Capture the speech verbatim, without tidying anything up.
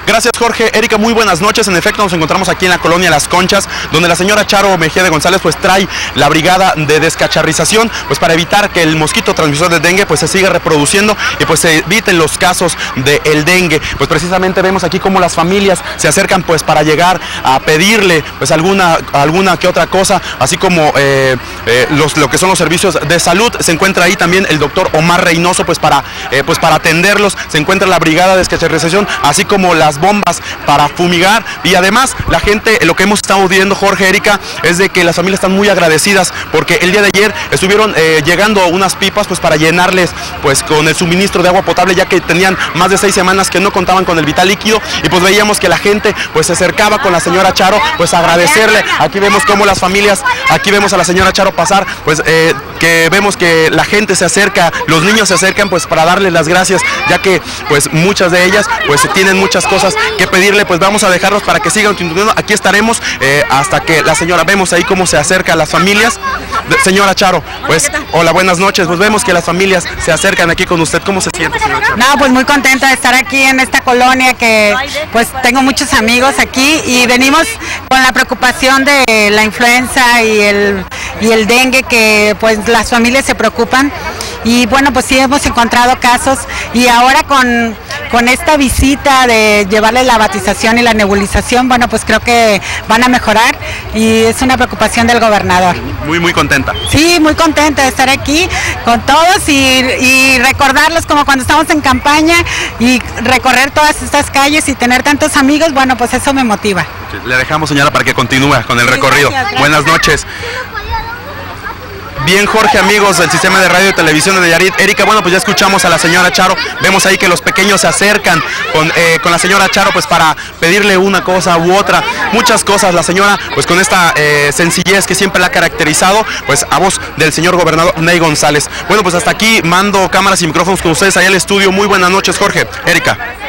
Gracias, Jorge. Erika, muy buenas noches. En efecto, nos encontramos aquí en la colonia Las Conchas, donde la señora Charo Mejía de González pues trae la brigada de descacharrización, pues para evitar que el mosquito transmisor de dengue pues se siga reproduciendo y pues se eviten los casos del dengue. Pues precisamente vemos aquí cómo las familias se acercan pues para llegar a pedirle pues alguna, alguna que otra cosa, así como eh, eh, los, lo que son los servicios de salud. Se encuentra ahí también el doctor Omar Reynoso pues para, eh, pues para atenderlos. Se encuentra la brigada de descacharrización, así como las bombas para fumigar, y además la gente, lo que hemos estado viendo, Jorge, Erika, es de que las familias están muy agradecidas porque el día de ayer estuvieron eh, llegando unas pipas pues para llenarles pues con el suministro de agua potable, ya que tenían más de seis semanas que no contaban con el vital líquido, y pues veíamos que la gente pues se acercaba con la señora Charo pues a agradecerle. Aquí vemos cómo las familias, aquí vemos a la señora Charo pasar, pues eh, que vemos que la gente se acerca, los niños se acercan pues para darle las gracias, ya que pues muchas de ellas pues tienen muchas cosas que pedirle. Pues vamos a dejarlos para que sigan continuando. Aquí estaremos eh, hasta que la señora, vemos ahí cómo se acerca a las familias. De, señora Charo, pues hola, buenas noches. Pues vemos que las familias se acercan aquí con usted. ¿Cómo se siente, señora Charo? No, pues muy contenta de estar aquí en esta colonia, que pues tengo muchos amigos aquí y venimos con la preocupación de la influenza y el, y el dengue, que pues las familias se preocupan. Y bueno, pues sí hemos encontrado casos, y ahora con, con esta visita de llevarle la batización y la nebulización, bueno, pues creo que van a mejorar, y es una preocupación del gobernador. Muy, muy contenta. Sí, muy contenta de estar aquí con todos y, y recordarlos como cuando estamos en campaña, y recorrer todas estas calles y tener tantos amigos, bueno, pues eso me motiva. Le dejamos, señora, para que continúe con el recorrido. Gracias, gracias. Buenas noches. Bien, Jorge, amigos del sistema de radio y televisión de Nayarit. Erika, bueno, pues ya escuchamos a la señora Charo. Vemos ahí que los pequeños se acercan con, eh, con la señora Charo pues para pedirle una cosa u otra, muchas cosas. La señora pues con esta eh, sencillez que siempre la ha caracterizado, pues a voz del señor gobernador Ney González. Bueno, pues hasta aquí mando cámaras y micrófonos con ustedes allá al estudio. Muy buenas noches, Jorge. Erika.